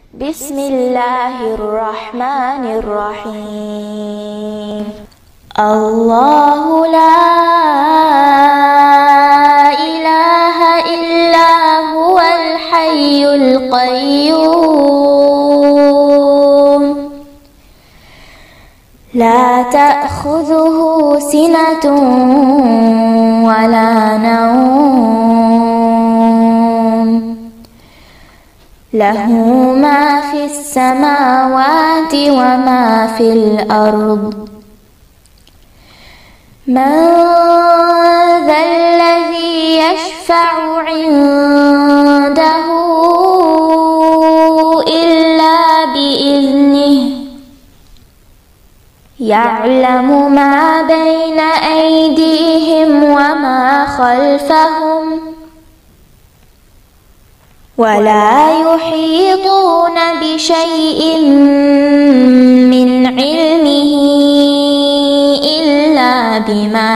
Bismillahirrahmanirrahim. Allahu la ilaha illa huwal hayyul qayyum. La ta'khudhuhu sinatun wa la nawm. Lahu ma fis samawati wa ma fil ard. Man dhal ladhi yashfa'u 'indahu illa bi'iznihi. Ya'lamu ma bayna aydihim wa ma khalfahum. ولا يحيطون بشيء من علمه إلا بما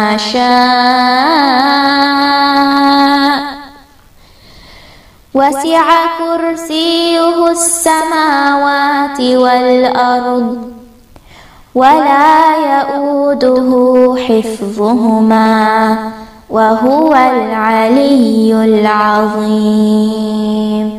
شاء. وسع كرسيه السماوات والأرض ولا يؤوده حفظهما وهو العلي العظيم.